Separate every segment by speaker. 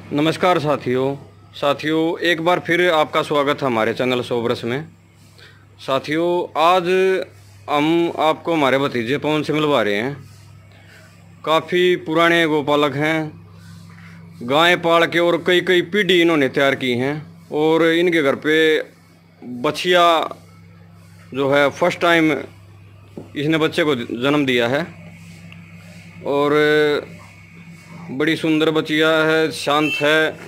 Speaker 1: नमस्कार साथियों एक बार फिर आपका स्वागत है हमारे चैनल सोबरस में। साथियों, आज हम आपको हमारे भतीजे पवन से मिलवा रहे हैं। काफ़ी पुराने गोपालक हैं, गाय पाल के और कई कई पीढ़ी इन्होंने तैयार की हैं और इनके घर पे बछिया जो है फर्स्ट टाइम इसने बच्चे को जन्म दिया है और बड़ी सुंदर बचिया है, शांत है,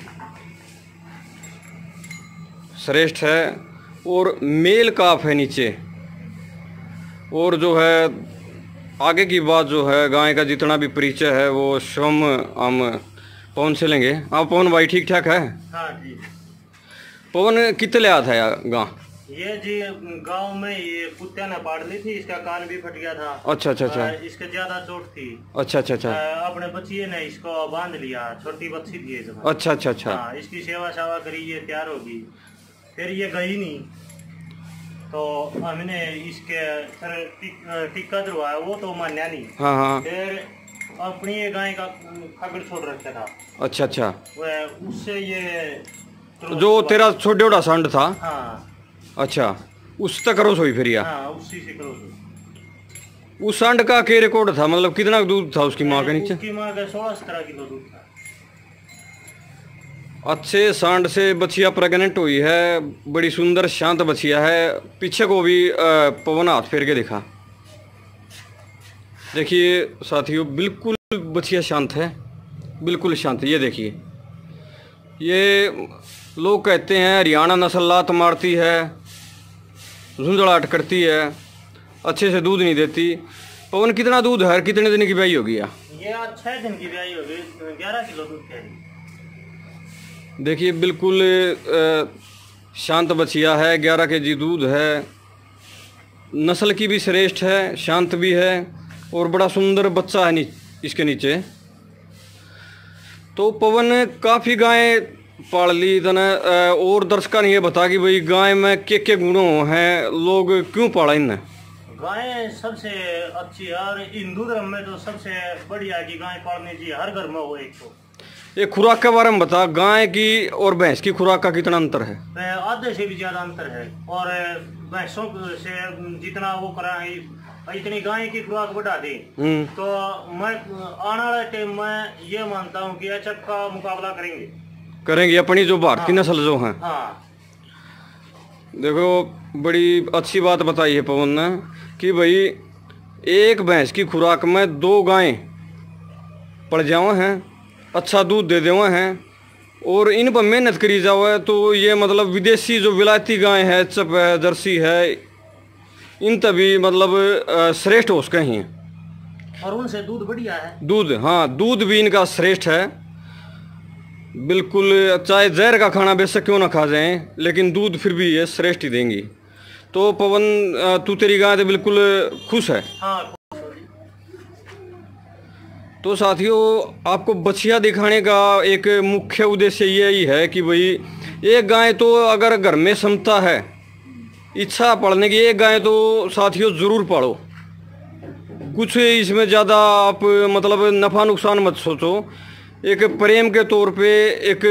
Speaker 1: श्रेष्ठ है और मेल काफ है नीचे। और जो है आगे की बात जो है गाय का जितना भी परिचय है वो स्वयं हम पवन से लेंगे। आप पवन भाई ठीक ठाक है?
Speaker 2: हाँ जी।
Speaker 1: पवन कितने लिया था यार गाँ?
Speaker 2: ये जी गांव में ये कुत्ते ने पाड़ ली थी, इसका कान भी फट गया था।
Speaker 1: अच्छा अच्छा अच्छा।
Speaker 2: इसके ज्यादा चोट थी।
Speaker 1: अच्छा अच्छा अच्छा।
Speaker 2: अपने बच्चिए ने इसको बांध लिया, छोटी बच्ची थी इसमें।
Speaker 1: अच्छा अच्छा अच्छा।
Speaker 2: हाँ, इसकी सेवा सावा करी, ये तैयार होगी, फिर ये गई नहीं तो हमने इसके टिक्का धरवाया, वो तो मान्या नहीं।
Speaker 1: हाँ हाँ।
Speaker 2: फिर अपनी ये गाय का खगड़ छोड़ रखा था। अच्छा
Speaker 1: अच्छा।
Speaker 2: उससे ये
Speaker 1: जो तेरा छोटा सांड था।
Speaker 2: हाँ।
Speaker 1: अच्छा, उस तक करो सोई फिर या?
Speaker 2: हाँ, उसी से करो सोई।
Speaker 1: उस सांड का क्या रिकॉर्ड था, मतलब कितना दूध था उसकी माँ के नीचे?
Speaker 2: उसकी माँ का 16-17 किलो दूध था।
Speaker 1: अच्छे सांड से बछिया प्रेग्नेंट हुई है, बड़ी सुंदर शांत बछिया है। पीछे को भी पवन हाथ फेर के दिखा। देखिए साथियों, बिल्कुल बछिया शांत है, बिल्कुल शांत। ये देखिए, ये लोग कहते हैं हरियाणा नस्ल लात मारती है, झुंझलाहट करती है, अच्छे से दूध नहीं देती। पवन कितना दूध है, कितने दिन की ब्याई होगी? ये
Speaker 2: 6 दिन की ब्याई होगी, 11 किलो दूध है।
Speaker 1: देखिए बिल्कुल शांत बछिया है, 11 केजी दूध है, नस्ल की भी श्रेष्ठ है, शांत भी है और बड़ा सुंदर बच्चा है इसके नीचे। तो पवन काफ़ी गाय पाल ली इतना, और दर्शकों ने ये बता कि भाई गाय में के गुणों हैं, लोग क्यों पाला इन्हें?
Speaker 2: गाय सबसे अच्छी है और हिंदू धर्म में तो सबसे बढ़िया की गाय पालनी चाहिए, हर घर में हो एक तो।
Speaker 1: ये खुराक के बारे में बता, गाय की और भैंस की खुराक का कितना अंतर है?
Speaker 2: आधे से भी ज्यादा अंतर है और भैंसों से जितना वो करा है इतनी गाय की खुराक बढ़ा दी तो मैं आने वाले टाइम में ये मानता हूँ कि एचएफ का मुकाबला करेंगे
Speaker 1: अपनी जो भारतीय नस्ल जो है।
Speaker 2: हाँ।
Speaker 1: देखो बड़ी अच्छी बात बताई है पवन ने कि भाई एक भैंस की खुराक में 2 गायें पड़ जाओ हैं, अच्छा दूध दे देवे हैं और इन पर मेहनत करी जाओ है तो ये मतलब विदेशी जो विलायती गाय है, एचएफ है, जर्सी है, इन तभी मतलब श्रेष्ठ हो सके ही
Speaker 2: और उनसे दूध बढ़िया है।
Speaker 1: दूध, हाँ, दूध भी इनका श्रेष्ठ है बिल्कुल। चाहे जहर का खाना बेशक क्यों ना खा जाएं, लेकिन दूध फिर भी ये श्रेष्ठ ही देंगी। तो पवन, तू तेरी गाय तो बिल्कुल खुश है?
Speaker 2: हाँ।
Speaker 1: तो साथियों, आपको बछिया दिखाने का एक मुख्य उद्देश्य यही है कि भाई एक गाय तो अगर घर में क्षमता है, इच्छा पालने की, एक गाय तो साथियों ज़रूर पालो। कुछ इसमें ज़्यादा आप मतलब नफ़ा नुकसान मत सोचो। एक प्रेम के तौर पे, एक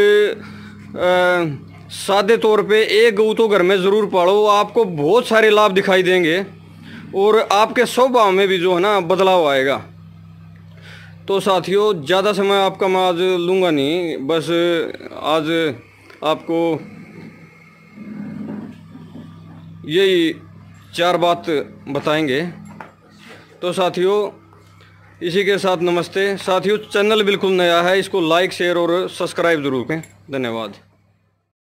Speaker 1: सादे तौर पे एक गऊ तो घर में ज़रूर पालो, आपको बहुत सारे लाभ दिखाई देंगे और आपके स्वभाव में भी जो है ना बदलाव आएगा। तो साथियों, ज़्यादा समय आपका मैं आज लूँगा नहीं, बस आज आपको यही 4 बात बताएंगे। तो साथियों, इसी के साथ नमस्ते। साथियों, चैनल बिल्कुल नया है, इसको लाइक, शेयर और सब्सक्राइब ज़रूर करें। धन्यवाद।